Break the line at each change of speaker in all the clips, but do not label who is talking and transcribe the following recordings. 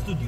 studiu.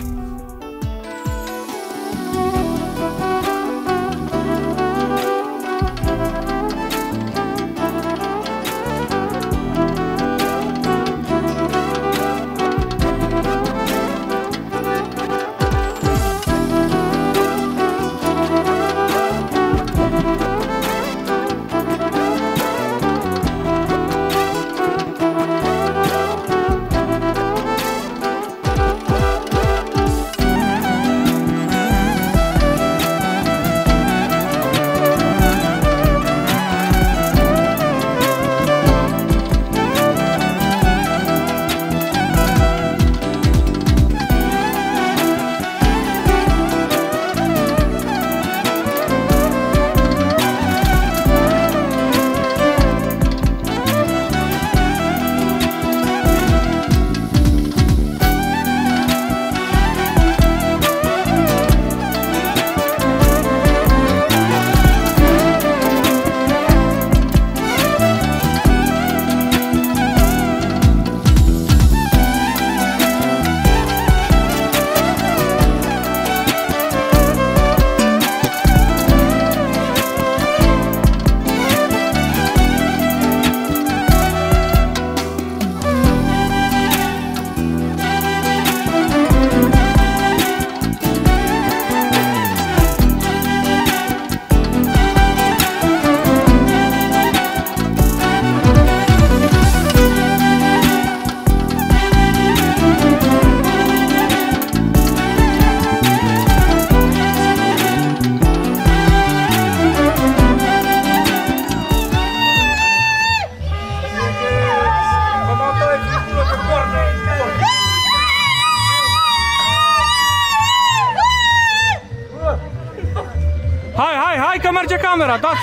Hai că merge camera, dați!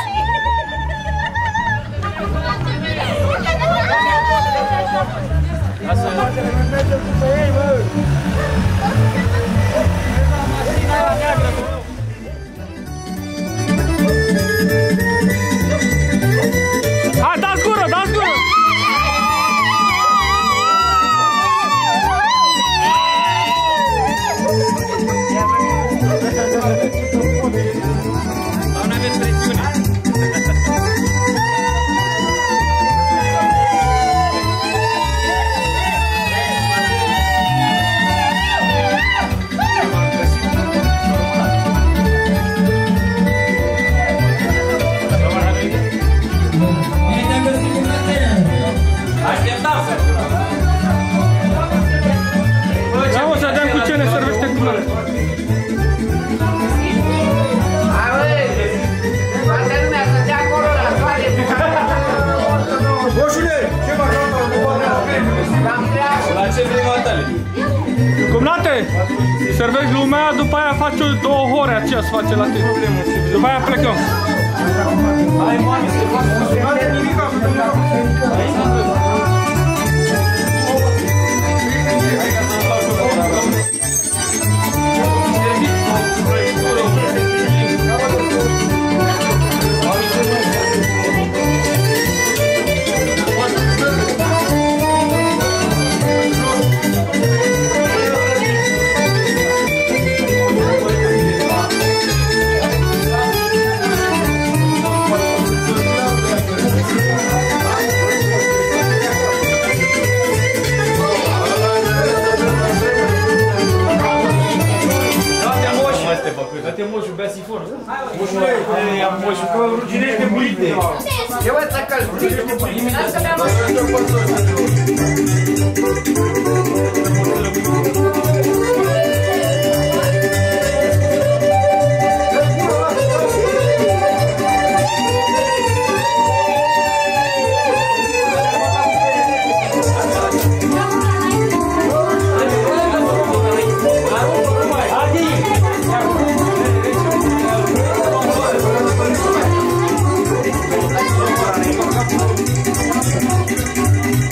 Hai, dați gură, dați gură!
Doamne, aveți presiune! Așteptam!
Ia o să vedem cu ce ne servește cu mare.
La ce prima tale?
Cumnate, servești lumea, după aia faci 2 ore aceea să face la tine. După aia plecăm.
Hai, mami, să fac
Dă-te moșul, bea sifonul. Moșule, ia moșul, că ruginește burite.
Eu îți săcăl, ruginește burite. Lasă mea
mă!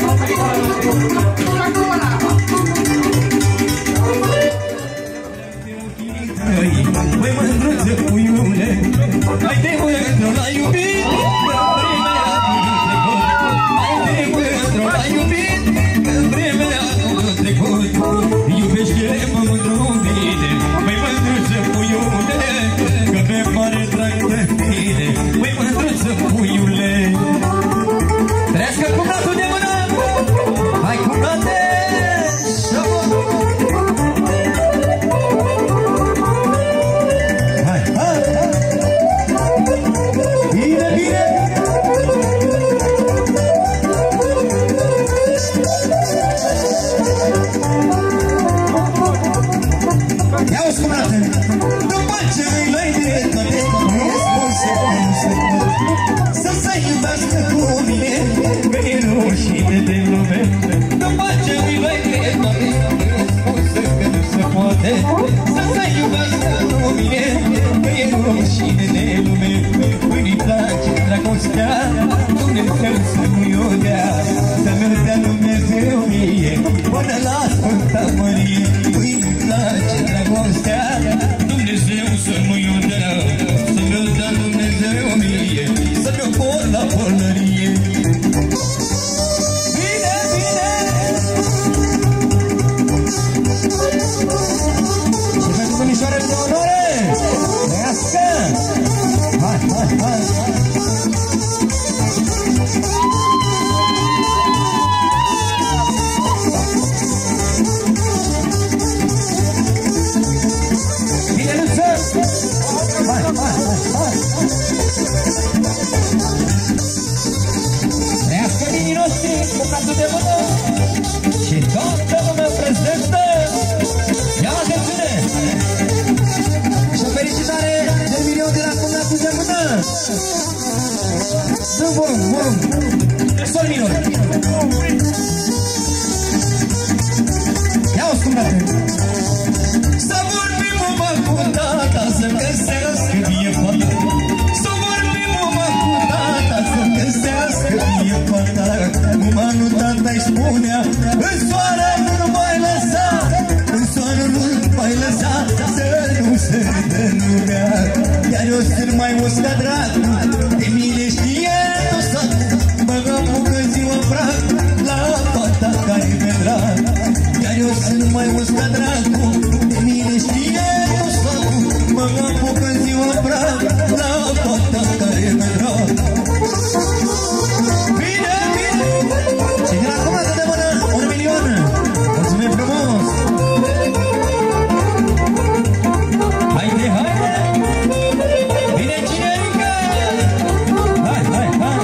După ce mi l-ai spusă că nu se poate să se iubească lumine, că e rușine de lume. Când-i place dragostea, Dumnezeu să nu-i o dea, să mi-o dea Dumnezeu mie, până la Sfânta Mărie. Când-i place dragostea, Dumnezeu să nu-i o dea, să mi-o dea Dumnezeu mie, să mi-o pun la pălărie. Bine, bine! Și pentru domnișoarele de onoare, trăiască! Hai, hai, hai! Bine, Luță! Hai, hai, hai! Trăiască dinii noștri cu capul de mână și toată lumea prezentă! Ia atențiune! Și o felicitare de milion de la cumnatul de mână! Dă-mi volum! Sol minor! Ia-o scumnate! Să vorbim mama cu tata, să găsească mie fata. Să vorbim mama cu tata, să găsească mie fata. Mama nu tata-i spunea, în soară nu mai lăsa, în soară nu mai lăsa, să nu se dă lumea. Iar eu sunt mai usca dracu, de mine știe tot satul, mă apucă ziua prag la fata care mi-e drag. Iar eu sunt mai usca dracu, de mine știe tot satul, mă apucă ziua prag la fata care mi-e drag. Bine, bine! Și de la comandă de mână, 1 milion! Mulțumim frumos! Haide, haide! Bine, cinerică! Hai, hai, hai!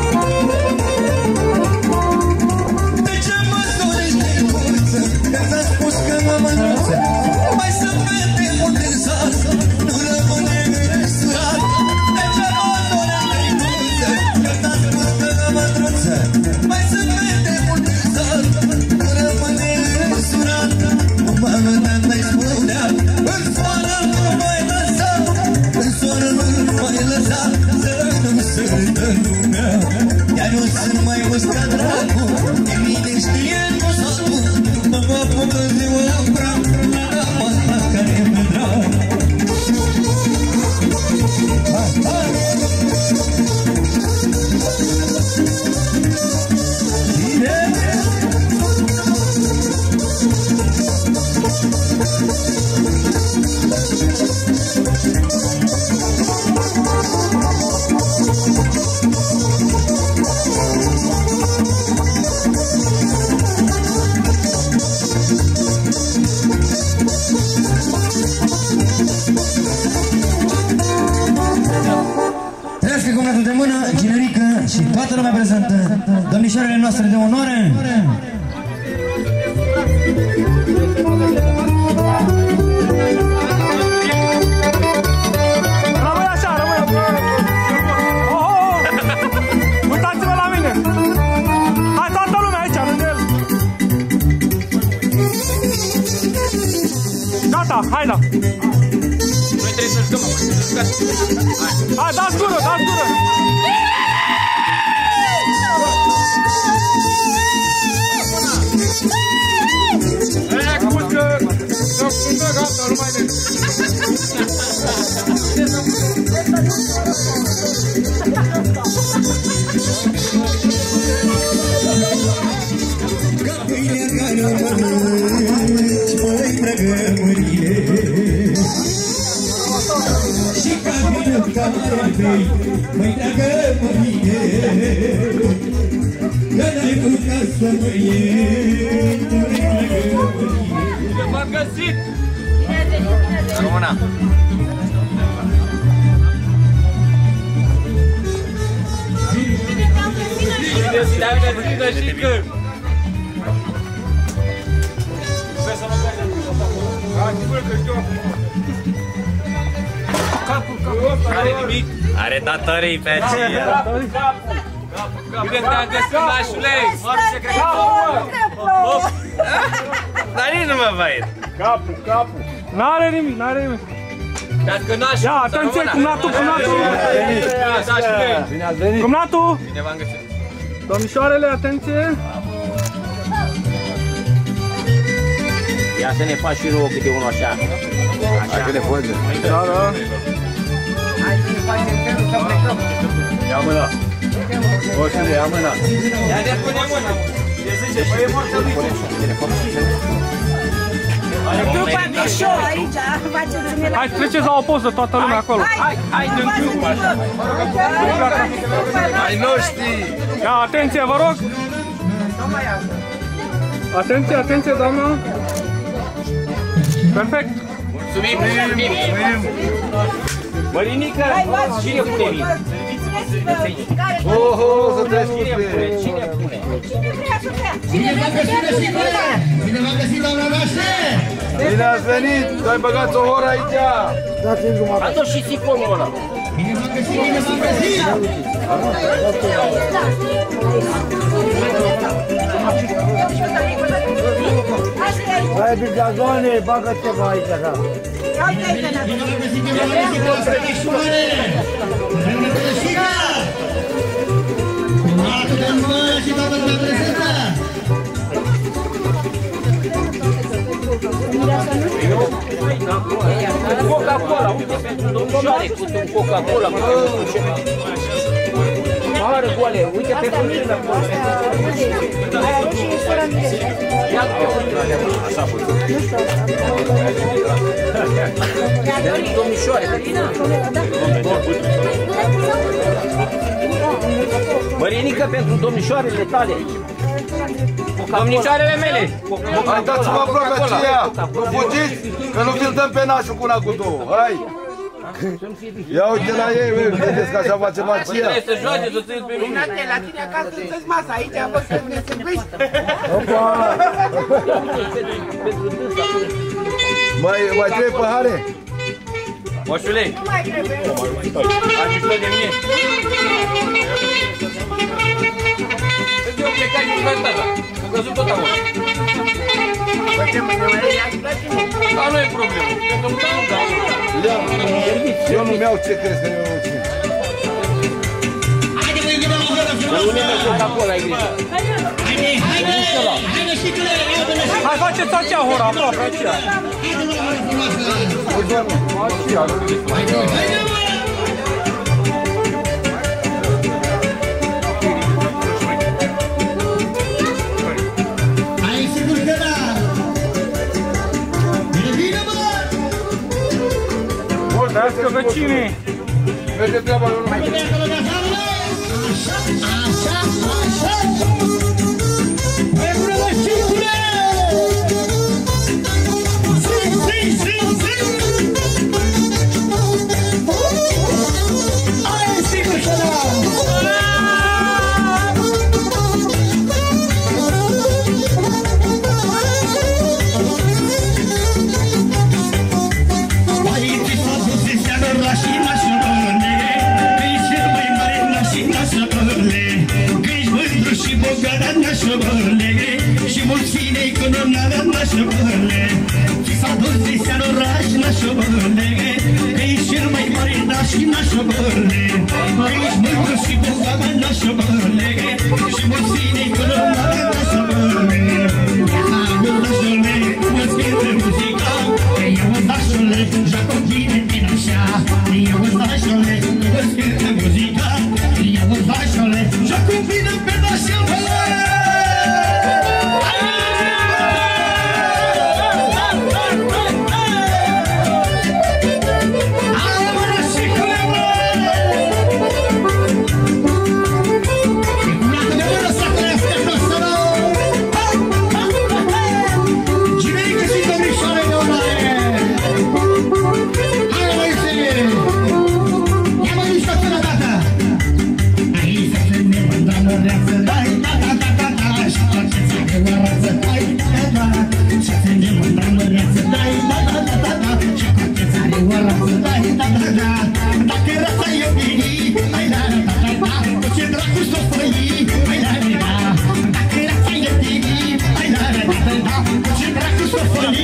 De ce mă dorești de mulță? Că ți-a spus că mă mândruță. Mai sunt fete multe în sat, nu rămâne însurat. De ce mă dorești de mulță? Că ți-a spus că mă mândruță. Mai sunt fete multe în sat, nu rămâne însurat. Mama tata-i spunea, în soară nu mai lăsa, în soară nu mai lăsa, să nu se dă lumea. Iar eu sunt mai uscat dracu, de mine știe tot satul, mă apucă ziua prag la fata care mi-e drag. Hai, hai! Bine! Trăiască cumnatul de mână, generică și toată lumea prezentă, domnișoarele noastre de onoare.
Rămâi așa, rămâi! Uitați-vă la mine! Hai toată lumea aici, lângă el! Gata, hai la!
Noi trebuie să jucăm, să jucați.
Hai, dați gură, dați gură!
Aia cu că... Gata, nu mai merg.
Ca pâinea care o mănânci, măi, dragă mărie, și ca vinul care bei, măi, dragă mărie, că n-ai mâncat să mă iei, măi, dragă mărie.
M-am găsit! Româna! Te-am găsit, găsică! Vrei să mă Are nimic. Are datorii pe aceea. Bine te-am găsit, nașule! Dar nici nu mă văd!
Capul. N-are nimic.
Dacă nașul...
Ia, atenție, cumnatul!
Bine ați venit!
Cumnatul!
Bine v-am găsit!
Domnișoarele, atenție!
Ia să ne faci și nouă câte unul așa.
Hai că le foze!
Da.
Hai să ne facem felul să plecăm.
Ia mâna! Boșule, ia mâna! Ia de pune mâna! Ce zice? Păi e mortă lui!
După Mișo aici, faceți mine.
Hai, treceți la o poză toată lumea acolo.
Hai, din club așa.
Ai noștri!
Ia, atenție, vă rog! Atenție, doamna! Perfect!
Mulțumim!
Mărinică, cine pune vin?
Să treci cu pe...
Cine pune?
Cine vrea să bea?
Bine v-am găsit, doamna noastră!
Bine ați venit! Tu-ai băgat o horă aici!
Adu și sifonul ăla.
Bine v-am găsit, bine v-am găsit!
Hai, bigazoane, bagă ceva aici, da.
Bine v-am găsit, bine v-am găsit, doamna Trădișoare! Doamna Trădișica! Mată de mână și doamna prezentă!
Coca-Cola, uite pentru domnișoare, cu un Coca-Cola. Pahară goale, uite pe fântână acolo. Ia pe fântână. Așa puțin. Pentru domnișoare. Mărinică pentru domnișoarele tale. Domnișoarele mele.
Hai, dați-vă aproape aceea! Nu fugiți, că nu vi-l dăm pe nașul cu una cu două! Hai! Ia uite la ei, vedeți că așa facem aceea!
Trebuie să joace, să țineți pe mine.
Nate, la tine acasă îți masa, aici a fost să ne servești.
Mai trebuie pahare?
Moșule,
Nu mai trebuie.
ai mișto de mine. Eu plecat din tata, am căzut tot acolo.
Facem mâine mai ia-și la tine.
Dar nu e problemă, pentru că nu dau.
Eu nu mi-au ce crezi că eu nu țin.
Haide, băi, gână,
Dar nu ne merg Coca-Cola, ai grijă.
haide, șticule, ia până și...
Hai, faceți aceea hora, aproape aceea.
Hai, sigur că da! Bine, bine, bă!
Mulțumesc, vecinii!
Merge treaba, eu nu mai
Bine, acolo de afară, bă! Așa! Băi, bună, bă, șticule! Hai, sigur că da! Și mulți finei că nu n-avem nașăbăle Și s-a dus de seară oraș nașăbăle Că ești cel mai mare naș și nașăbăle Că ești mândru și bogat nașăbăle Și mulți finei că nu n-avem nașăbăle Eu nașăle, mă-ți cântă muzica Eu nașăle, joacă bine din așa Eu nașăle, mă-ți cântă muzica Eu nașăle, joacă bine pe nașa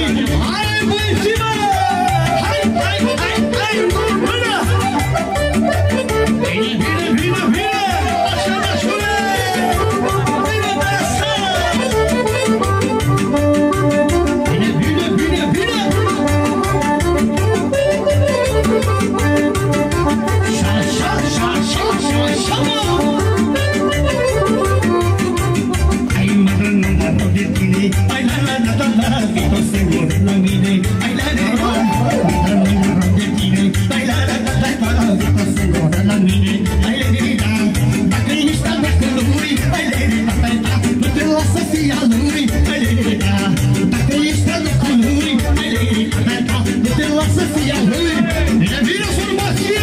Hai, băiețime! Hai, hai, hai, hai! Până! Bine, bine, bine, bine! Așa, nașule! Bine, băieță! Bine, bine, bine, bine! Șa, șa, șa, șa, șa, șa, mă! Ai mă rog de tine, ai la la la la la, fi tot singur la mine, ai la la la, mă rog de tine, ai la la la la la, fi tot singur la mine, ai la la la, dacă ești al lui, ai la la la la, nu te lasă fii al lui, ai la la la, dacă ești al lui, ai la la la, nu te lasă fii al lui, e bine formația!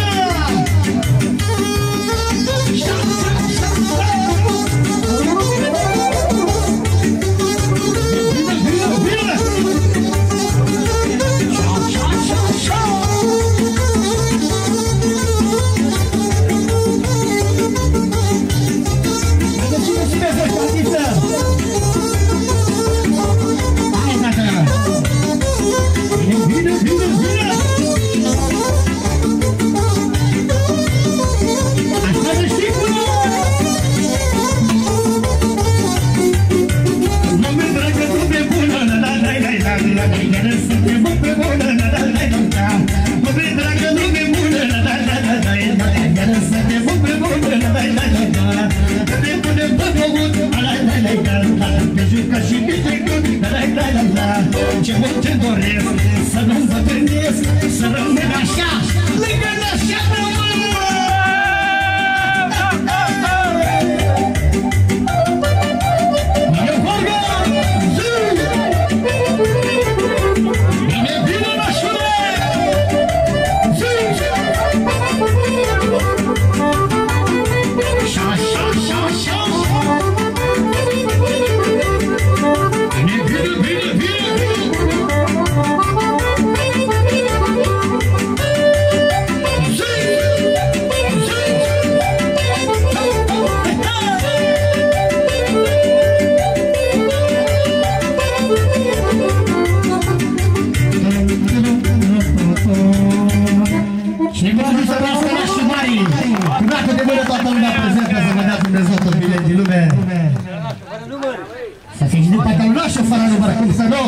Ce mult te doresc, să nu-mi bătrânesc, să rămân așa, lângă așa bine, bine, nașule! Șa, șa, șa, șa! Bine, bine, bine, bine! Și vreau să vreau să las și mari. Dacă de mână toată lumea prezentă, să vă dea Dumnezeu tot bine din lume. Să fiți din partea lui și fără număr, cum să nu?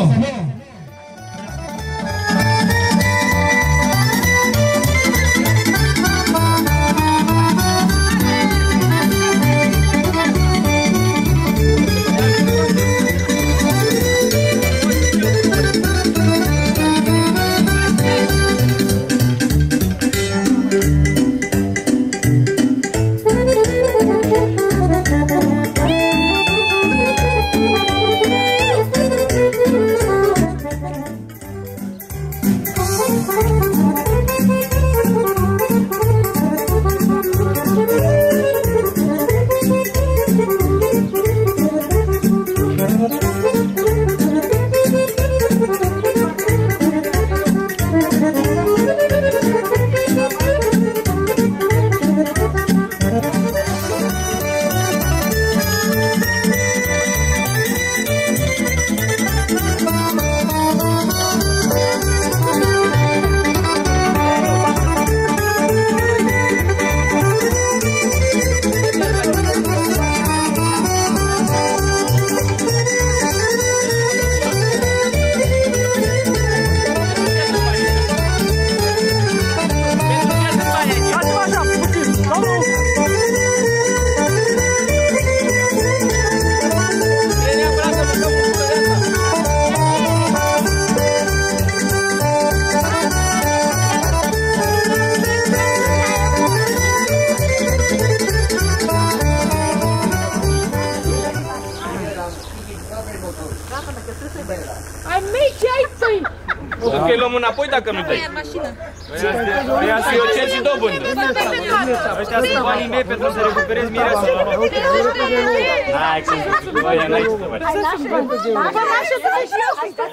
Ai mei, ce ai păi?
Că îi luăm înapoi dacă nu dai. Păi asta eu cer și dobândă. Ăștia sunt banii mei pentru să recuperez mireasa. Hai, cum zici, băi, n-ai ce să faci.
Vă lasă să vă și eu.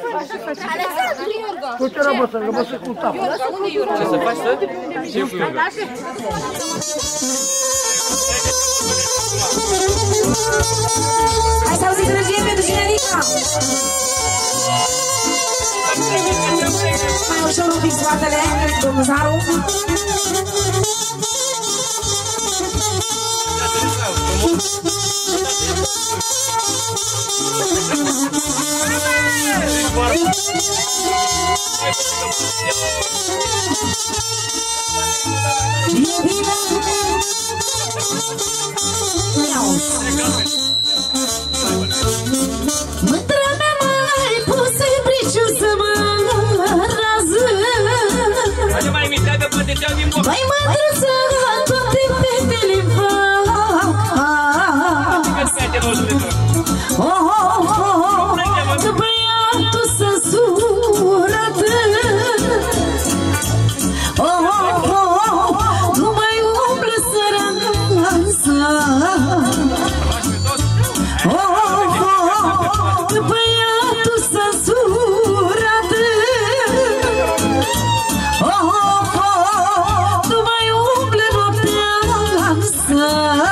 Tu ce rămă să rămăsă cu tapă?
Ce să faci, să? Ce cu Iurga?
Hai să auziți râgie pentru Cinerica! Mai ușor un pic spatele, domnul Zaru.
Mândra mea mai pus în briciu să mă rază. Mai mândruță toate fetele fac. Băiatul să surată. Nu mai umblă săranța. Băiatul s-a surat. Nu mai umble noaptea asta.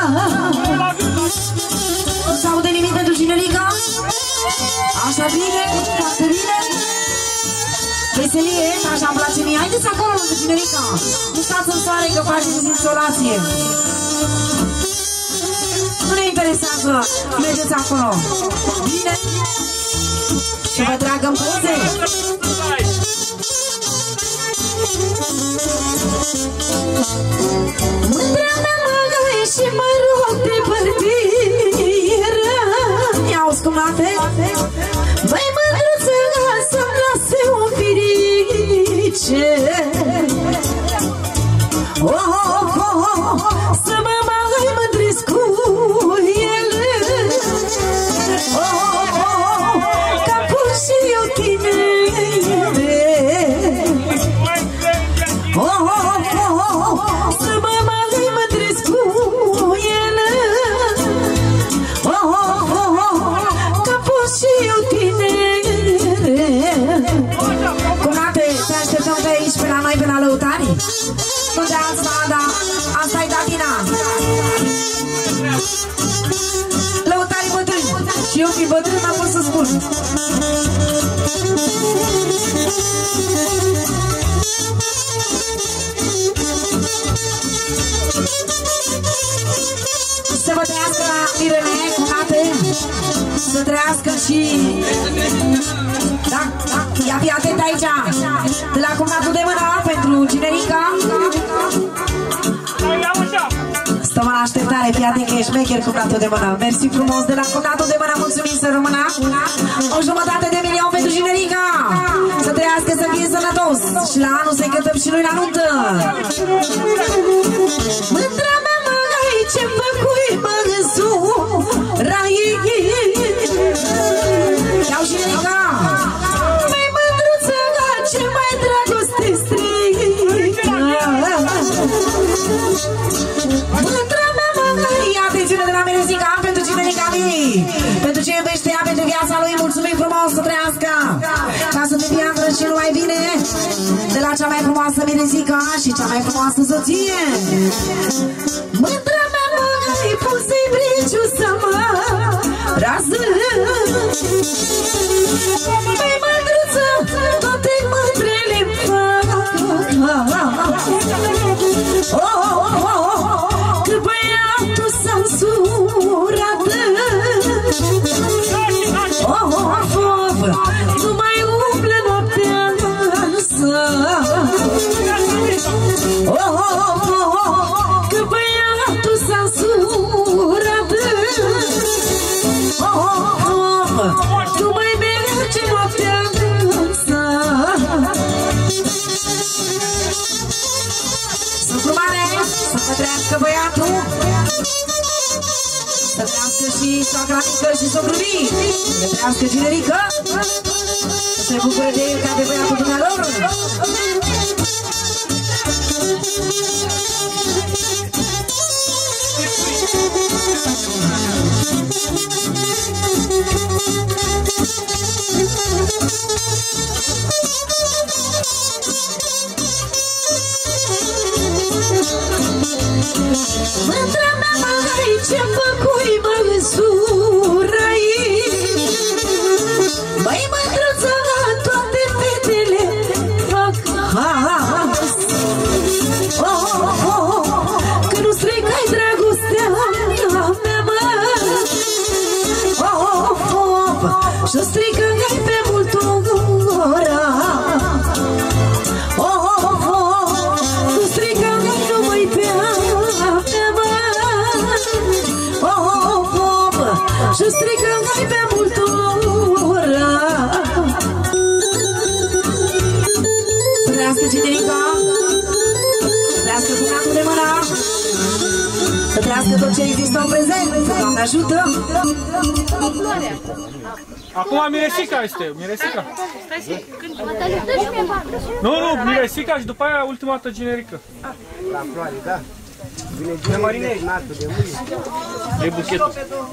Nu s-aude nimic pentru Ginerica? Așa bine, foarte bine. Veselie, așa-mi place mie. Haideți acolo lângă Ginerica. Nu stați în soare că faceți insolație. Nu ne interesează. Mergeți acolo. Bine. Să vă tragă în poze.
Mândra mea mă și mă rog de bărtiră.
Ia-o scumate.
Băi mândruță să-mi lase un firice. Să mă mai mândresc cu ele. Ca pur și eu tinere. Să mă mai mândresc cu ele. Ca pur și eu tinere.
Cumnate, te așteptăm pe aici, pe la noi, pe la Lăutari. Nu de asta, dar asta-i datina. Lăutari bătrâni. Și eu fi bătrân, n-am fost să spun. Să vă trăiască la Irene, cumnate. Să trăiască și... Da, ia fi atent aici. De la cumnatul de mână pentru Ginerica. Stăm în așteptare, fii atent că e șmecher cumnatul de mână. Mersi frumos de la cumnatul de mână, mulțumim să rămână. O jumătate de milion pentru Ginerica. Să trăiască, să fie sănătos. Și la anul să-i cântăm și noi la nuntă.
Mândra mea mai ce făcui mă însurai.
Iau Ginerica.
Mai mândruță ce mai dragoste strică. Mândra mea
Ia atențiune de la Merezica pentru Ginerica mii. Pentru ce iubește ea, pentru viața lui. Mulțumim frumos, să trăiască. Ca să te piandră și nu mai bine. De la cea mai frumoasă Merezica și cea mai frumoasă soție.
Mândra mea mai pus-i briciu să mă rază. Mai mândruță toate mândrele-mi fac. Că băiatul s-a însurat. Nu mai umblă noaptea însă. Că băiatul s-a însurat. Nu mai merge noaptea însă.
Sunt frumare, să vă trăiască băiatul. Să trăiască și soacra mică și socrul mic. Să trăiască Ginerica. Să se bucure de el ca de băiatul dumnealor.
Mândra mea mai ce făcui mă însurai. Băi mândruță toate strigă-i pe multora. Nu strigă-i numai pe apte, mă. Și strigă-i pe multora. Să trească generica, să trească cunatul de mâna, să trească tot ce există în prezent. Doamne ajută!
Acum Miresica este, Miresica. Nu, Miresica și după aia ultima dată generică.
La floare, da? Vine de marinești, natul de mâine.
E buchetul.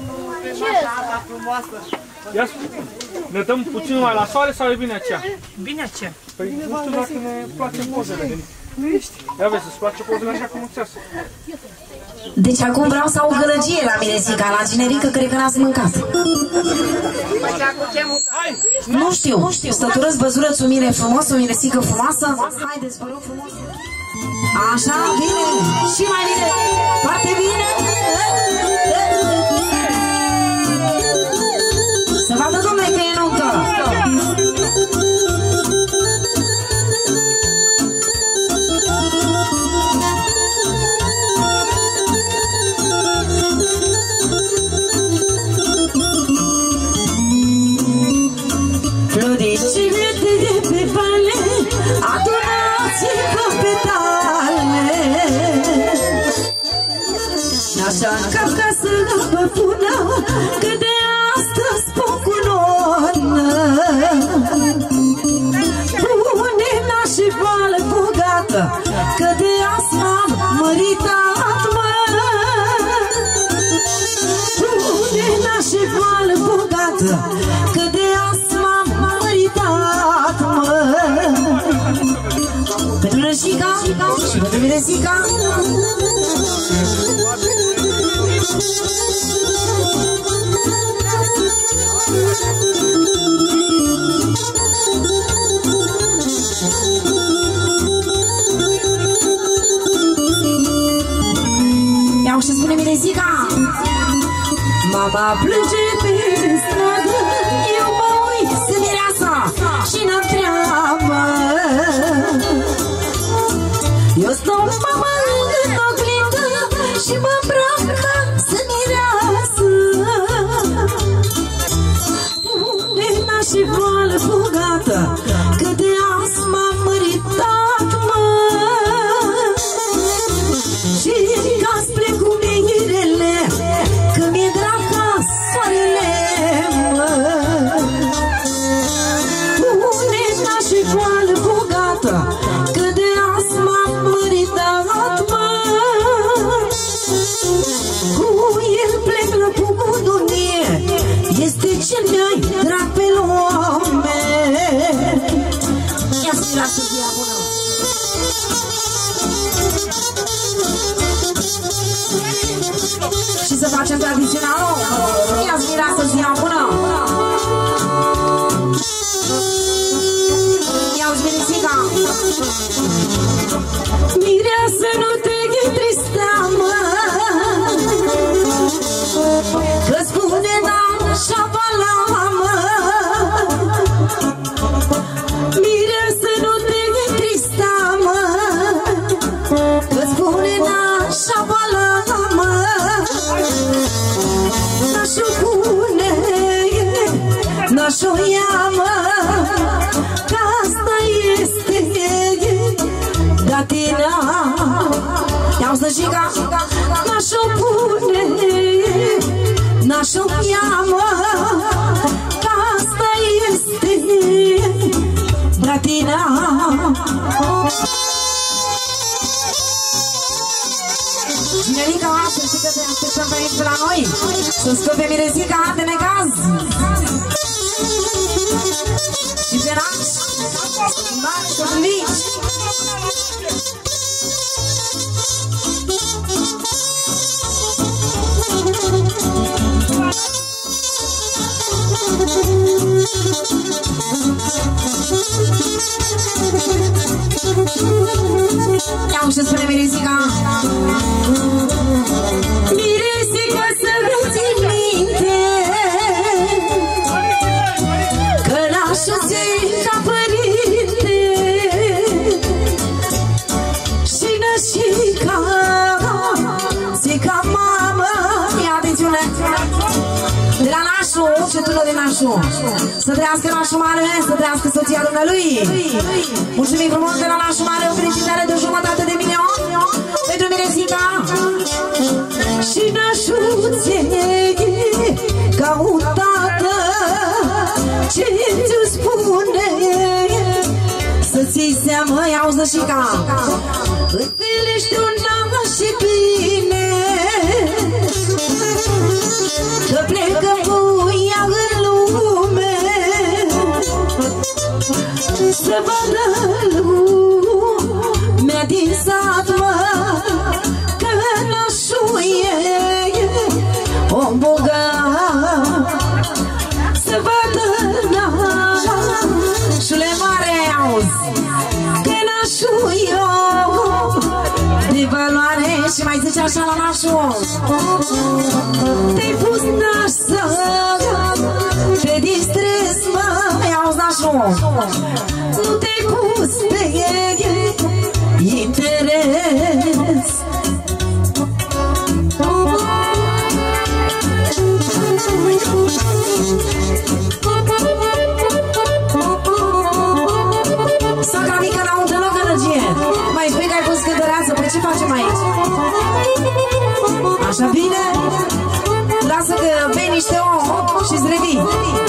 Ia ne dăm puțin mai la soare sau e bine aceea?
Bine aceea.
Păi nu știu dacă ne place pozele de nici. Ia vezi, să-ți place pozele așa cum îți.
Deci acum vreau să au gălăgie la Miresica, la generică cred că n-ați mâncat. Nu știu, stăturăți văzurăți o mire frumos, o miresică frumoasă. Haideți, vă rog frumos. Așa, bine, și mai bine, foarte bine. Să vadă domnule că e nuntă.
Floricile de pe vale, adunați-vă petale. Așa-n cap ca să vă pună, că de astăzi spun cu nonă. Pune nașii vală bogată, că de azi m-am măritat, mă. Pune nașii vală bogată, că de azi m-am măritat, mă. Pentru Rășica și pentru Miresica.
Iau și spune Miresica.
Mama plânge pe stradă, eu mă uit să mireasa și n-am treabă. Eu stau, mama, în oglindă și mă îmbrac ca să mireasă. Unde nașii voală bogată, că de azi m-am măritat, mă. Și ca-ți plec cu mirele, că mi-e drag ca soarele, mă. Unde nașii voală bogată, că de azi m-am măritat, mă. Cu el plec la pugudunie, este cel mai drag pe lume.
Ia să-i lasă zi bună. Și să facem tradiționalul. Ia să-i lasă zi bună. Ia-uși Miresica.
Mireasă, nu te întrista, mă, că spune n-așa vala, mă. Mireasă, nu te întrista, mă, că spune n-așa vala, mă. N-aș-o pune, n-aș-o ia, mă, că asta este datina.
Ia-uși Rășica.
N-aș-o pune, n-aș-o ia, mă, că asta este datina.
Generica, să știi că te așteptăm pe aici pe la noi. Să scope Miresica de necaz. Și pe naș. Să priviți. Ia-mi și spune Miresica.
Miresica, să-mi ții minte,
nașuței ca părinte și nășica, zica mamă. Ia atențiune! De la nașu, cetună de nașu. Să trăiască nașu mare, să trăiască soția dumnealui. Mulțumim frumos de la nașu mare, o felicitare de 1,5 de milion pentru Mirezica. Și nașuței ca un tată, ce ți-o spune să ții seama, iau-zi și ca îți pelești un naș și bine, că plecă voia în lume, să vadă lumea din sat, mă, că nașul e om bogat. Să vadă nașule mare, auzi, că nașul e de valoare. Și mai zice așa la nașul: te-ai pus naș să te distrezi, mă, auzi nașul, nu te-ai pus pe interes. Sacra mică n-au deloc energie. Mai spui că ai pus cântăreață, păi ce facem aici? Așa bine? Lasă că bei niște ouă și-ți revii.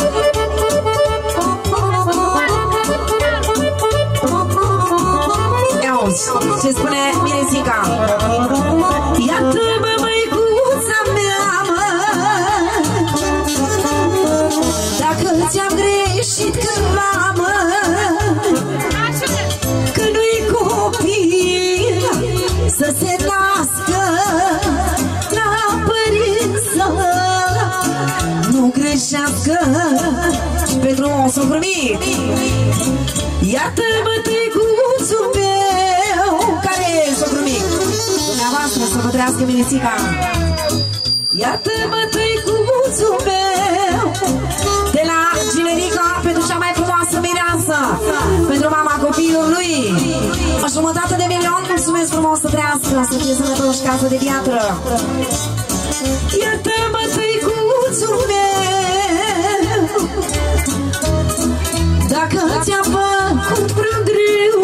Ia-uzi ce spune Mirezica: iată-mă, măicuța mea, mă, dacă ți-am greșit cândva, mă, că nu-i copil să se nască la părință, nu greșească pentru un sufru mic. Iată-mă, tăicuțul meu, care e sufru mic? Dumneavoastră, să vă trăiască Mirezica. Iată-mă, tăicuțul meu, de la Ginerica, pentru cea mai frumoasă mireasă, pentru mama copilului, 1,5 de milion. Mulțumesc frumos, să trăiască, să fie sănătoși, casă de viatră. Iată-mă, tăicuțul meu, dacă ți-am făcut vreun greu,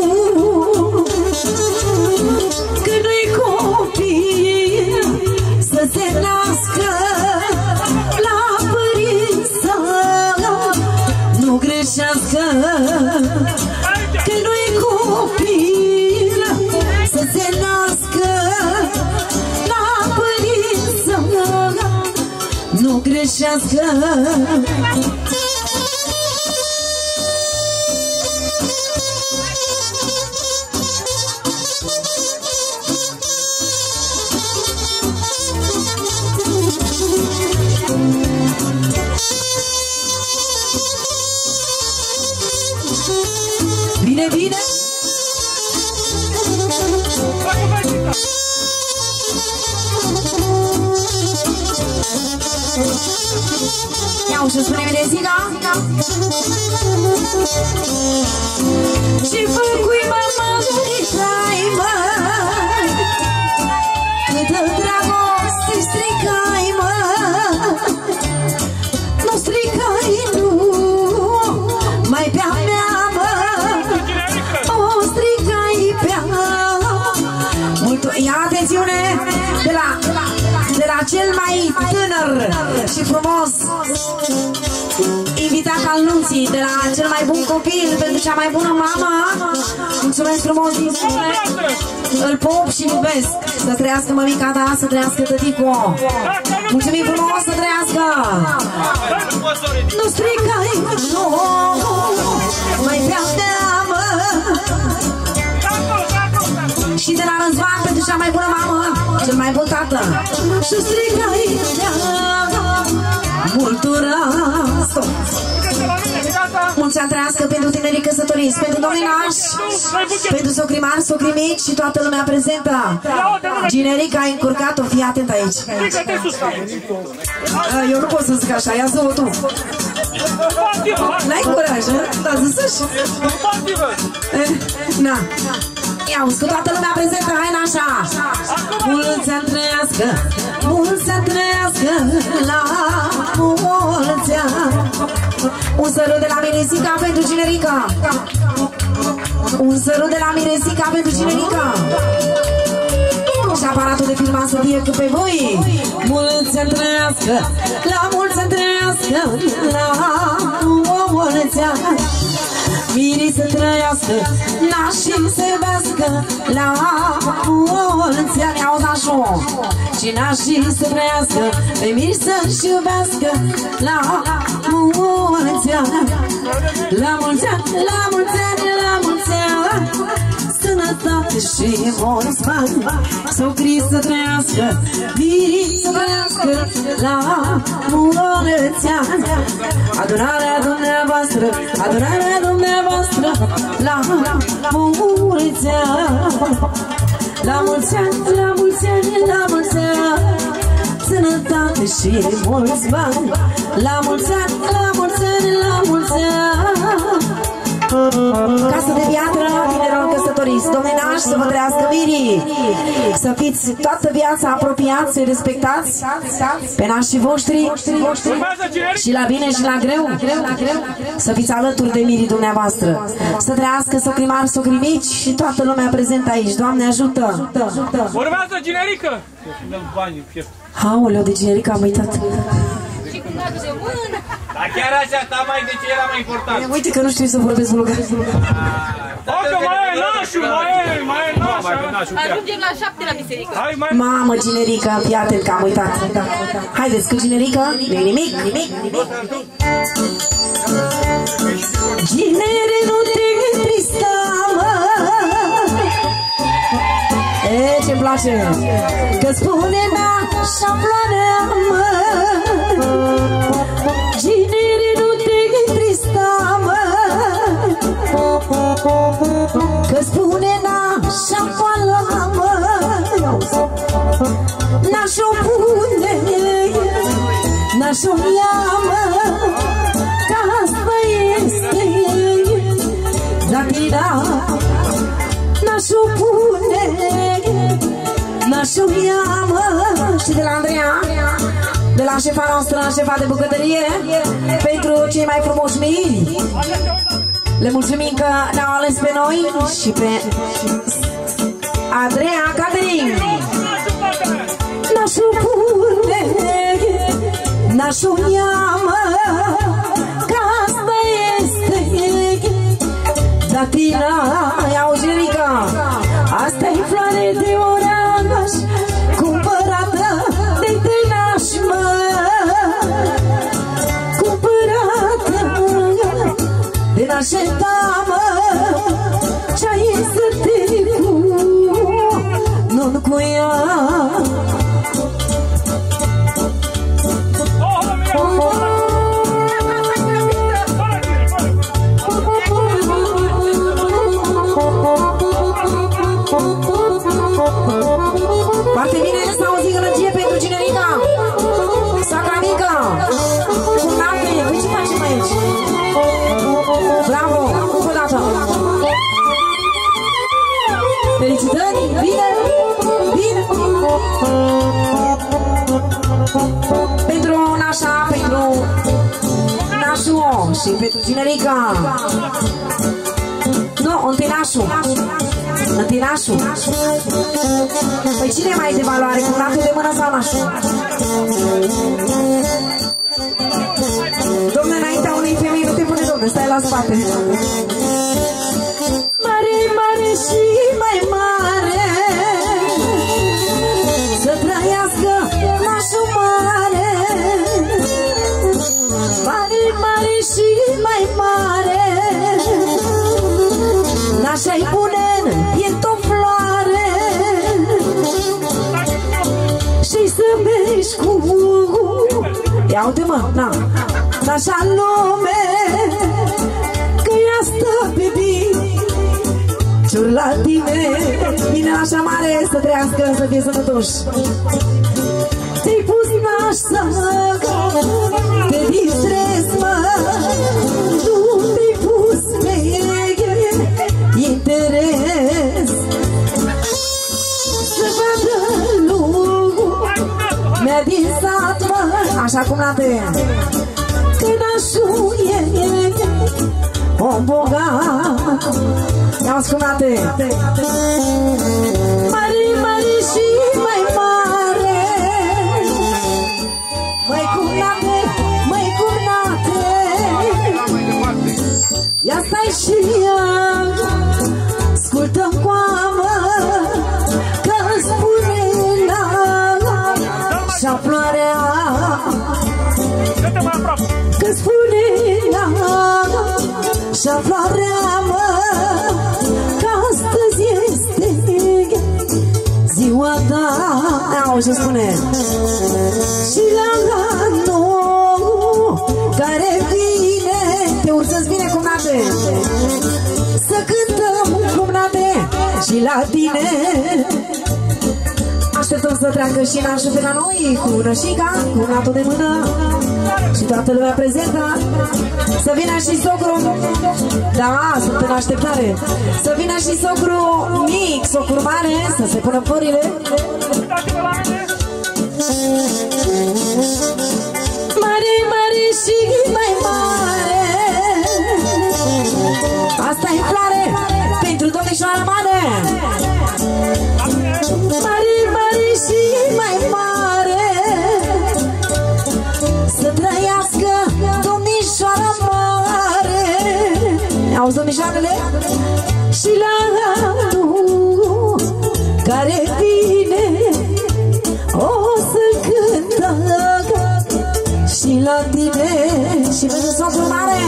că nu-i copil să se nască la părință, nu greșească, că nu-i copil să se nască la părință, nu greșească. Bine, bine! Iau și spune Mirezica: ce făcui, mama, trai, mă, câtă dragoste stricai, mă, nu stricai, nu, mai pe-a mea, mă, o stricai pe-a. Ia atențiune, de la cel mai tânăr și frumos invitat al nunții, de la cel mai bun copil pentru cea mai bună mamă. Mulțumesc frumos din suflet, îl pop și iubesc. Să trăiască mămica ta, să trăiască tăticu. Mulțumim frumos, să trăiască. Nu stricai, nu, mai pe-a teamă. Și de la Răzvan pentru cea mai bună mamă, cel mai bun tată. Și stricai multura. Stop. Mulți ani trăiască pentru tinerii căsătoriți, pentru domnii nași, pentru socrimari, socrimici și toată lumea prezentă. Ginerica a încurcat-o, fii atent aici. Eu nu pot să zic așa, ia zi-o tu. N-ai curaj. așa? Da, zis-și? Na. Ia auzi, că toată lumea prezentă, hai n-așa. Mulți ani trăiască, mulți ani trăiască, la mulți ani. Un sărut de la Miresica pentru Cinerica. Un sărut de la Miresica pentru Cinerica. Și aparatul de filmat să fie cât pe voi. Mulți ani trăiască, la mulți ani trăiască, la mulți ani. Mirii să trăiască, nașii să iubească, la mulți ani. Auzi așa. Și nașii să trăiască, pe miri să-și iubească, la mulți ani. La mulți ani, la mulți ani, la mulți ani. Sănătate și mulți bani. Socrii să trăiască, mirii să trăiască, la mulți ani. Adunarea dumneavoastră, adunarea dumneavoastră, la mulți ani. La mulți ani, la mulți ani, la mulți ani. Sănătate și mulți bani. La mulți ani, la mulți ani, la mulți ani. Casă de piatră, tinerilor căsătoriți, domne nași, să vă trăiască mirii. Să fiți toată viața apropiați, să-i respectați pe nașii voștri și la bine și la greu. Să fiți alături de mirii dumneavoastră. Să trăiască socrii mari, socrii mici și toată lumea prezentă aici. Doamne ajută!
Urmează Generică!
Aoleu, de Generică am uitat.
Dar chiar așa, ta mai de ce era mai important?
Uite că nu știu să vorbesc vulgar.
Dacă mai e nașul, mai e nașul.
Ajungem la 7 la biserică.
Mamă, Generică, fii atent că am uitat. Haideți, cu Generică, nimic. Ginere, nu te întrista, mă. E, ce-mi place. Că spune-mi așa floarea, mă. Ginere, nu te întrista, mă. Că spune-mi așa floarea, mă. N-aș-o pune, n-aș-o ia, mă. Că asta este. Dacă era, n-aș-o pune, n-aș-o ia, mă. Și de la Andreea, de la șefa noastră, șefa de bucătărie, pentru cei mai frumoși miri. Le mulțumim că ne-au ales pe noi și pe Andreea Caterin. N-aș-o pune, n-aș-o ia, mă. Că asta este. Dar tira, iau Generica, asta-i floare de oraș, cumpărată de tânaș, mă. Cumpărată de nașeta, mă. Ce-ai să te cu, nu cu ea. Foarte bine să auzi gălăgie pentru Generica, sacra mică, cu nate, păi ce facem aici? Bravo, încă o dată. Felicitări, bine, bine. Pentru nașa, pentru nașul și pentru Generica. Nu, întâi nașul. Întâi nașul. Păi cine mai e de valoare? Cu natul de mână sau nașul? Dom'le, înaintea unei femei nu te pune, dom'le, stai la spate. Mare, mare și mai mare, să trăiască nașul mare. Mare, mare și mai mare, nașa-i pune-n piet o floare și să mergi cu... Ia uite, mă, na, nașa lume, că ea stă pe piciuri la tine. Bine, nașa mare, să trăiască, să fie sănătoși. Ți-ai pus nașa, te distrezi, mă, nu te-ai așa cum la te Cănașul e om bogat. Ia-ți cum la te mare, mare și mai mare. Măi cum la te, măi cum la te. Ia stai și ascultă-mi coamă că-mi spune și-a floarea că spune și-a floarea mă că astăzi este ziua ta. Auzi ce spune și la anul care vine te urcă-ți bine cumnate să cântăm cumnate și la tine. Așteptăm să treacă și nașul pe la noi cu nășica, cu natul de mână și toată lumea prezentă. Să vină și socru, da, sunt în așteptare. Să vină și socru mic, socru mare, să se pună florile. Mare, mare și mai mare. Asta e floare pentru domnișoara mare. Mare, mare și mai mare. Să trăiască domnișoara mare. Auzi domnișoarele? Și la anul care vine o să cântăm și la tine și pentru socru mare.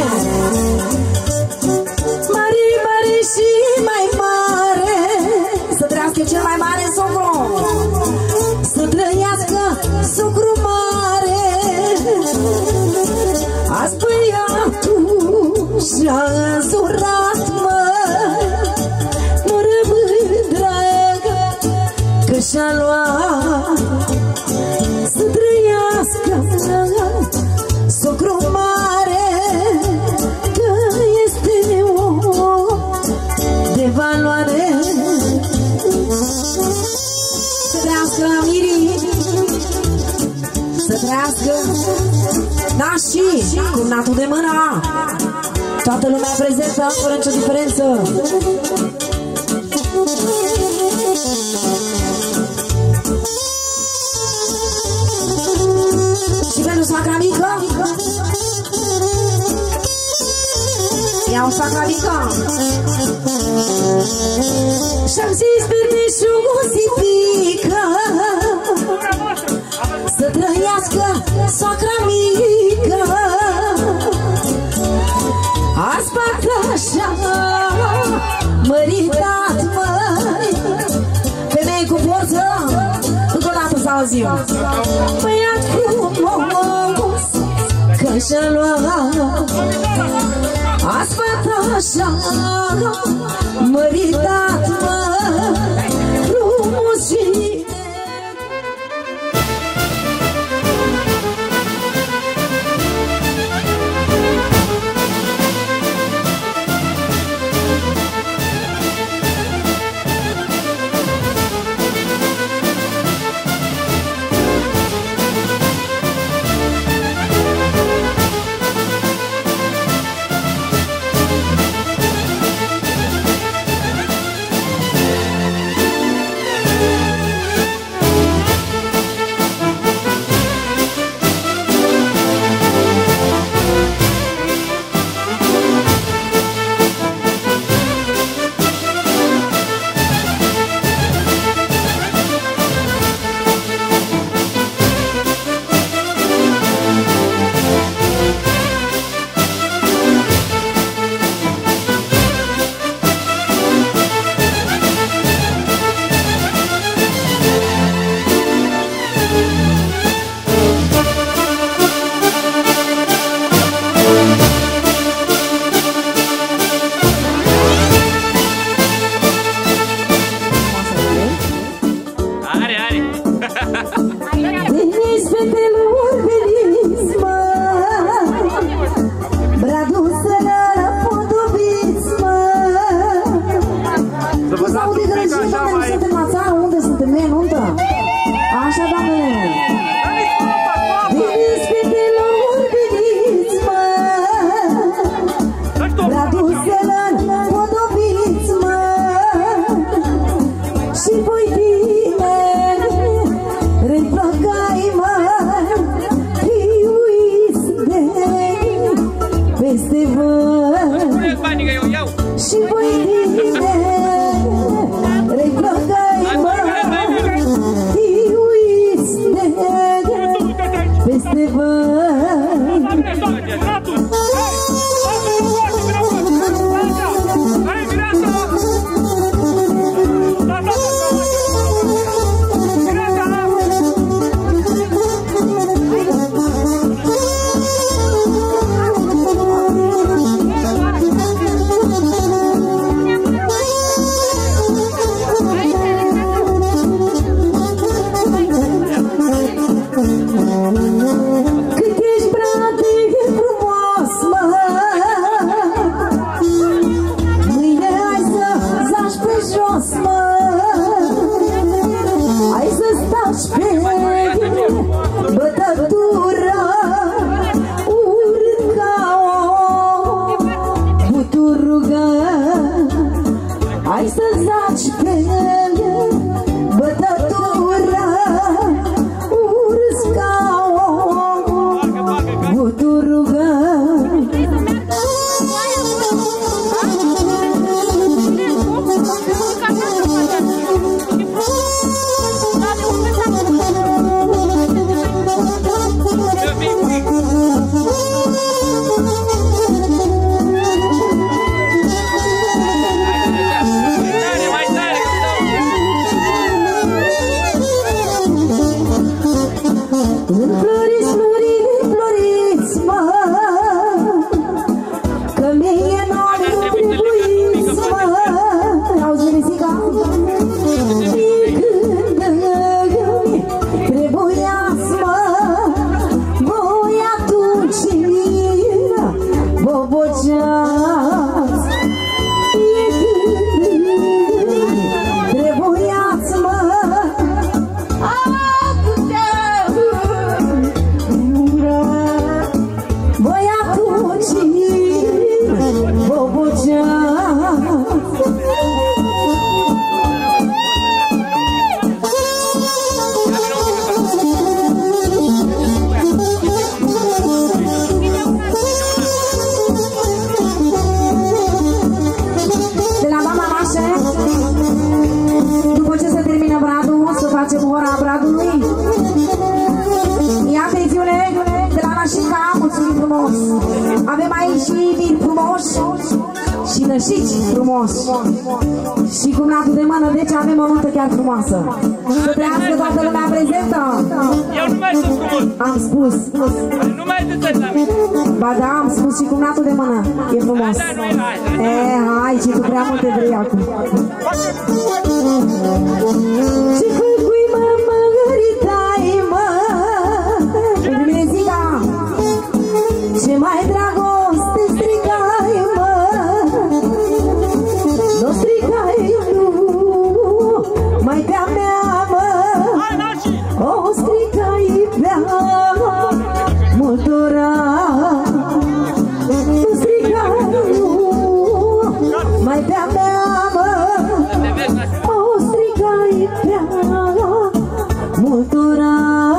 Mare, mare și mai mare. Să trăiască cel mai mare socru. Să trăiască socru mare. Azi băiatul și-a însurat, mă, nu rămân dragă, că și-a luat. Să trăiască socru mare, că este om de valoare. Să trăiască mirii, să trăiască nașii cu natul de mână. Toată lumea prezentă, fără nicio diferență. Și pentru soacra mică, iau soacra mică. Și-am zis berneșul zipică, să trăiască soacra mică. Azi fac așa măritat, măi, femei cu forță, încă o dată să auzim. Băiat frumos, că și-a luat. Azi fac așa măritat, măi, frumos și văd
banii că eu iau.
și voi tine replăcai-mă, te uiți de peste văd. Avem aici și vin frumoși și nășici frumos și cumnatul de mână, deci avem o notă chiar frumoasă. Să trăiască toată lumea prezentă.
Eu nu mai sunt frumos.
Am spus.
Nu mai sunt la mine.
Ba da, am spus și cumnatul de mână e frumos. Hai, și tu prea multe vrei acum. Și cui mă măritai, mă, Dumnezica, ce mai dragoste stricai, mă, nu stricai, nu, mai pe-a mea, mă, o stricai pe-a multora, nu stricai, nu, mai pe-a mea, mă, o stricai pe-a multora.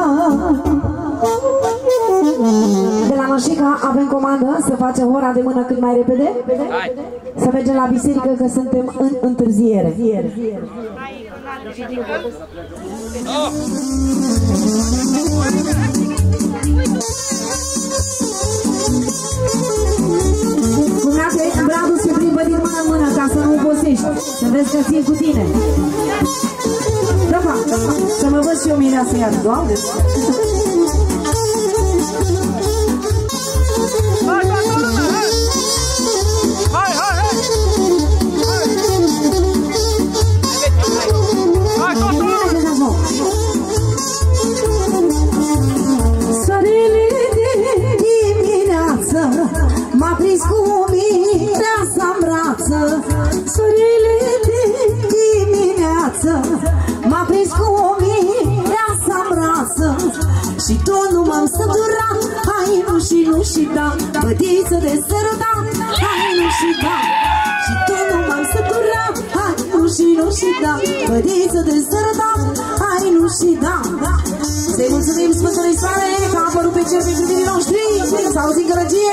De la Mașica avem comandă să facem ora de mână cât mai repede.
Hai.
Să mergem la biserică că suntem în întârziere. Cumnate, Bradu se plimbă din mână în mână ca să nu obosești. Să vezi că țin cu tine. Dă-fa, să mă văd și eu mireasă iar, Doamne. Soarele de dimineață m-a prins cu mireasa-n brață. Soarele de dimineață m-a prins cu mireasa-n brață. Și tu nu m-am săturat, hai nu și nu și da, bătiță de sărutat, hai nu și da. Și tu nu m-am săturat, hai nu și nu și da, bătiță de sărutat, hai nu și da. Să-i mulțumim Sfântului Soare că a apărut pe cer pentru tinerii noștri. S-a auzit gălăgie.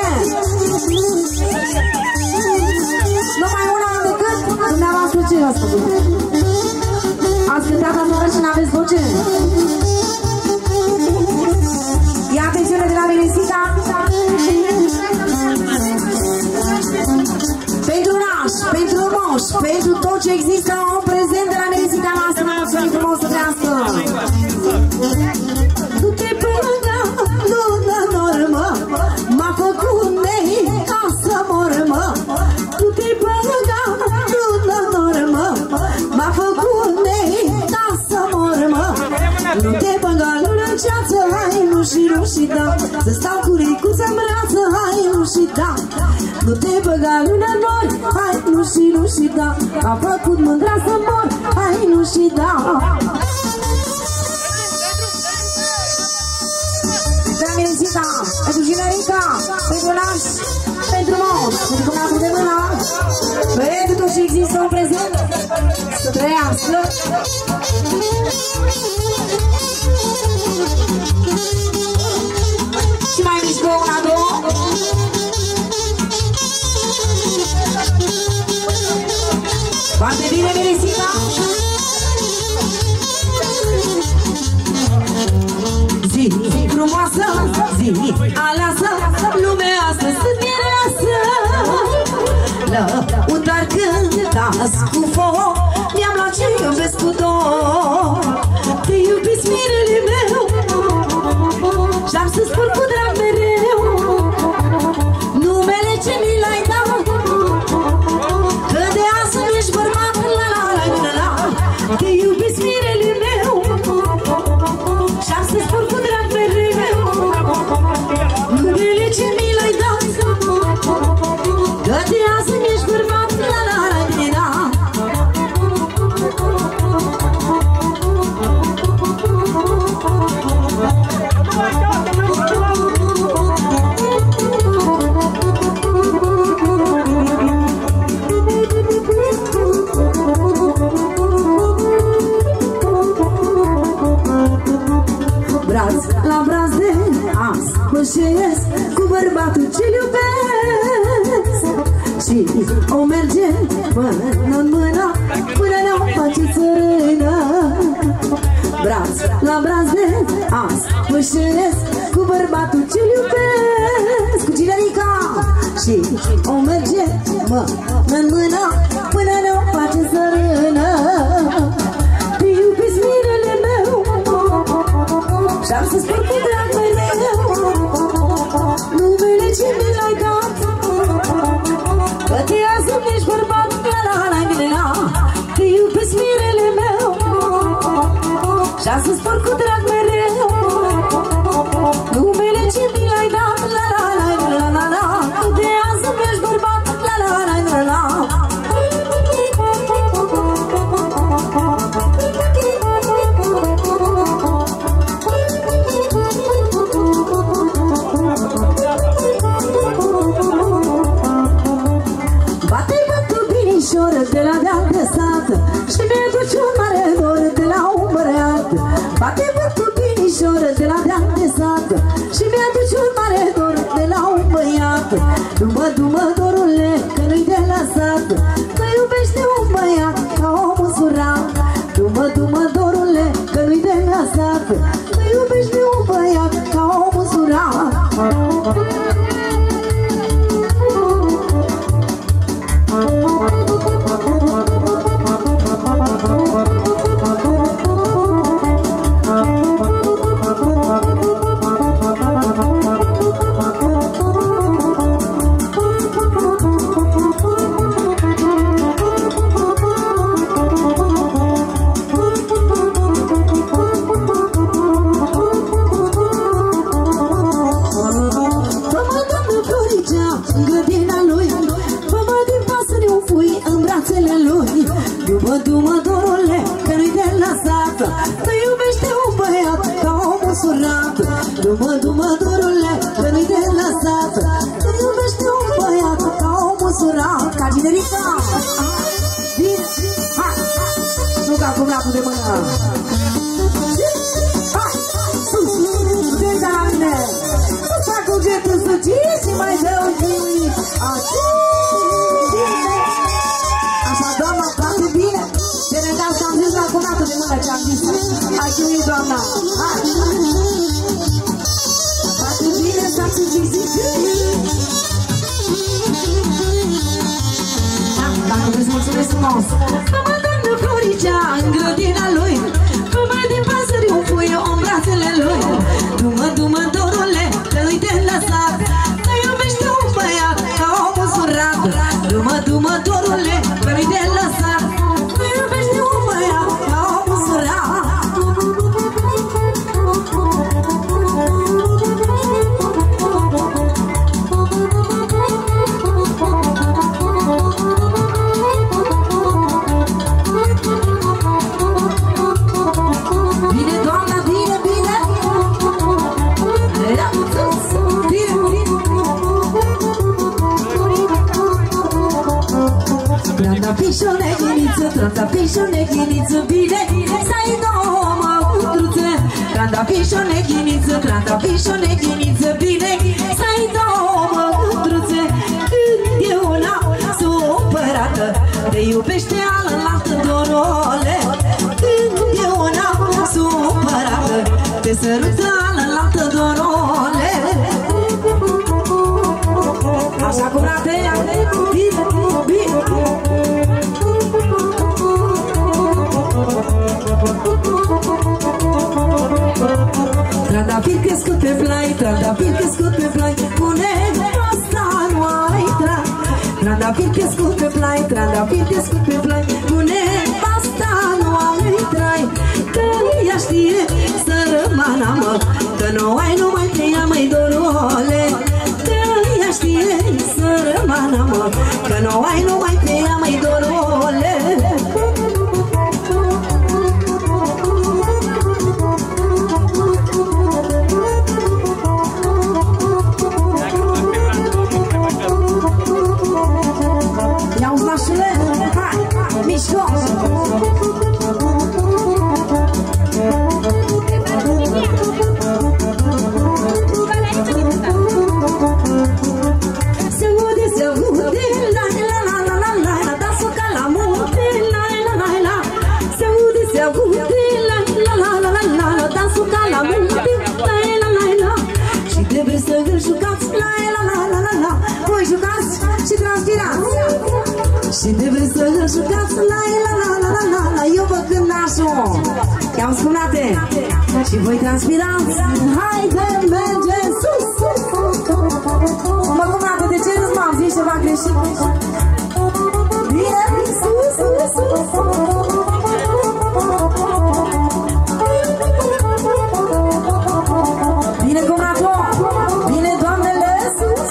Numai una decât dumneavoastră ce ați făcut? Ați cântat atunci și n-aveți voce? Ia atențiune de la Menesica. Pentru naș, pentru moș, pentru tot ce există în prezent de la Menesica noastră, mulțumim frumos să trească. Nu te plânga, luna normă, m-a făcut nei ca să mor, mă. Nu te plânga, luna normă, m-a făcut nei ca să mor, mă. Nu te băga luna în ceață, hai nu și da. Să stau cu ricuța în brață, hai nu și da. Nu te băga luna în nori, hai nu și da. A făcut mândra să mor, hai nu și da. Menesica, pentru Ginerica, pentru naș, pentru moș, pentru cumnatul de mână, pentru tot ce există în prezent, să trăiască. Și mai mișcă una, două. Foarte bine, Menesica. Zi frumoasă, zi aleasă, lumea asta sunt mireasă. Lăutar cântați cu foc, mi-am luat ce iubesc cu dor. Te iubiți mirele meu și-am să spun cu drag mereu numele ce mi l-ai dat, că de azi ești bărbat, la la la la la. Te iubiți mirele meu și-am să spun cu drag mereu numele ce mi l-ai dat, că de azi ești bărbat, la la la la la. Braț la braț de azi pășesc cu bărbatul ce-l iubesc și o merge mână-n mână până ne-o face țărână. Braț la braț de azi pășesc cu bărbatul ce-l iubesc, cu Ginerica, și o merge mână-n mână până ne-o face țărână. Te iubiți mirele meu și-am să spun cu drag mereu numele ce mi l-ai dat, că de azi îmi ești bărbat, la la la la la. Te iubiți mirele meu și-am să spun cu drag mereu numele ce mi l-ai dat, la la la la la la. Că de azi îmi ești bărbat, la la la la la. De la de-altă sat și mi-aduce un mare dor de la un băiat. Bate vântul binișor de la de-altă sat și mi-aduce un mare dor de la un băiat. Du-mă, dorule, că nu-i de la sat, că iubește un băiat ca omul surat. Du-mă, dorule, că nu-i de la sat, că iubește un băiat ca omul surat. Du-mă, dorule, că nu-i de la sat, te iubește un băiat ca omul surat. Du-mă, dorule, că nu-i de la sat, te iubește un băiat ca omul surat. Ca Ginerica! Bine! Hai! Nu ca cumnatul de mână! Hai! Sus! Mulțumim, doamna! Foarte bine, stați în zic! Dacă vreți, mulțumesc frumos! Mama doamnă Floricea în grădina lui, mama din pasări un puie în brațele lui. Du-mă, dorule, că nu-i de lăsat, că iubește un băiat ca omul surat. Du-mă, dorule, că nu-i de lăsat, că iubește un băiat ca omul surat. Trandafișo neghiniță, bine, să-i două măutruțe. Trandafișo neghiniță, bine, să-i două măutruțe. Când e una supărată, te iubește alaltă, dorole. Când e una supărată, te sărută alaltă, dorole. Așa cum rate, bine, bine. Trandafir crescut pe plai, trandafir crescut pe plai, pune asta nu ai trai. Trandafir crescut pe plai, trandafir crescut pe plai, pune asta nu ai trai. Că ea știe sărămana mă, că nu ai numai pe ea, măi dorole. Că ea știe sărămana mă, că nu ai numai pe ea, măi dorole. Și trebuie să îl jucați, voi jucați și transpirați. Și trebuie să îl jucați, eu vă cânt nașul. I-am spunate și voi transpirați. Haide, merge sus. Mă cumnată, de ce nu m-am zis ceva greșit? Bine, sus. Bine, cumnată, bine, doamnele, sus.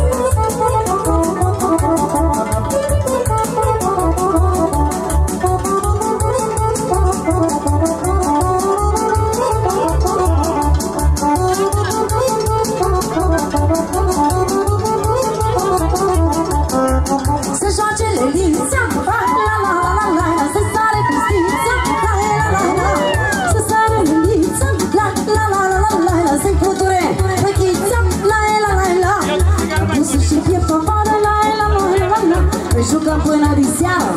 Să joace lelița, să sare pustița, să sare lelița, să-i fluture răchița, busul și piept afară, îi jucăm până diseară.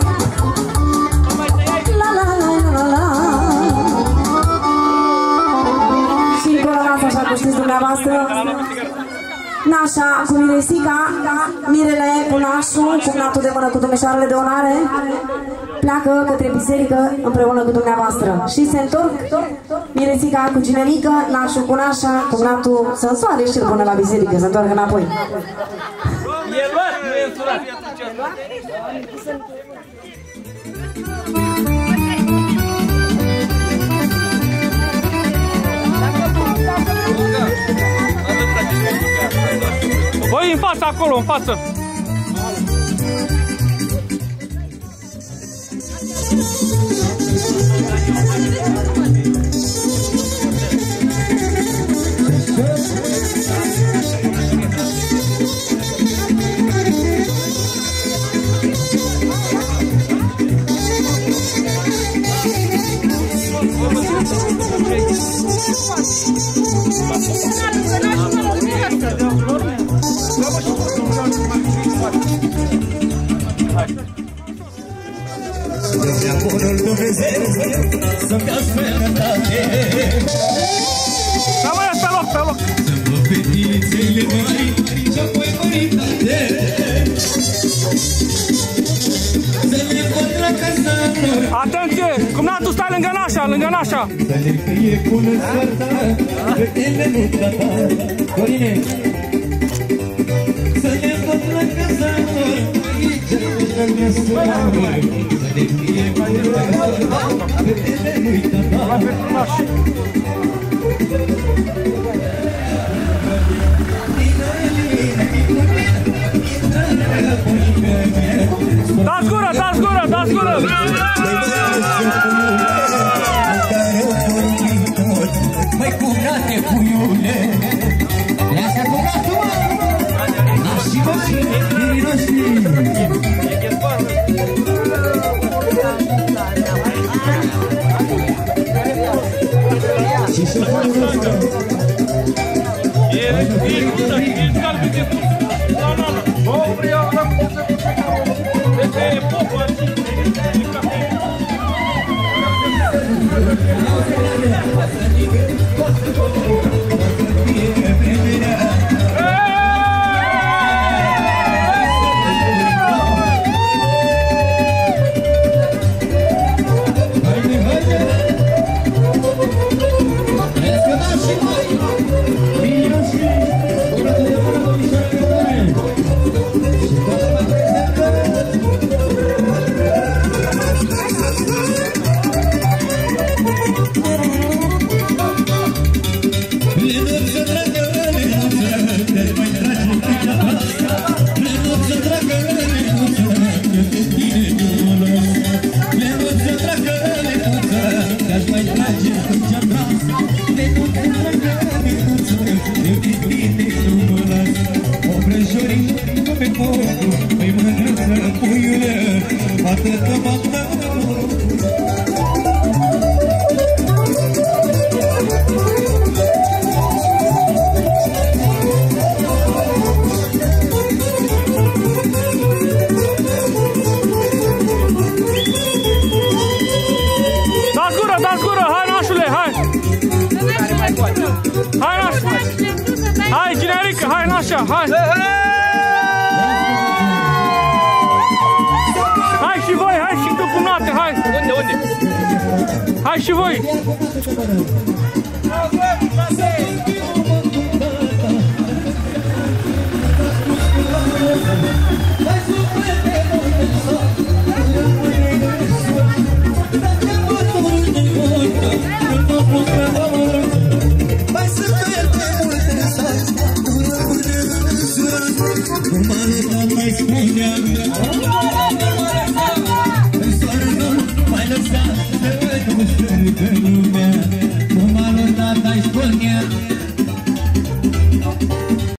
Și încă o dată, așa cum știți dumneavoastră, Nașa cu Miresica, Mirele cu nașul, cumnatul de mână cu domnișoarele de onoare, pleacă către biserică împreună cu dumneavoastră. Și se întorc Miresica cu Ginerică, nașul cu nașa, cumnatul să însoare și îl pune la biserică, să întoarcă înapoi.
E luat, nu e însurat.
Voi în față, acolo, în față.
bunul Dumnezeu să-mi dea sănătate.
Da, mă, pe loc, pe loc.
Să vă fetițele mari și apoi măritate. Să le văd la casa lor.
Atenție, cumnatul, stai lângă nașa, lângă nașa.
Să le fie bună soarta, fetele nu tata. Corine, să le văd la casa lor, aici la casa lor. Să le fie bună soarta, fetele nu tata.
Dați gură, dați gură, dați gură!
Măi, cumnate, puiule! Lasă cumnatul, mă! Nașii voștri, firii noștri! Și șofarul ăsta!
Hai, generică, hai, nașa, hai! Hai și voi, hai și tu, cumnate, hai!
Unde, unde?
Hai și voi!
Mai spuneam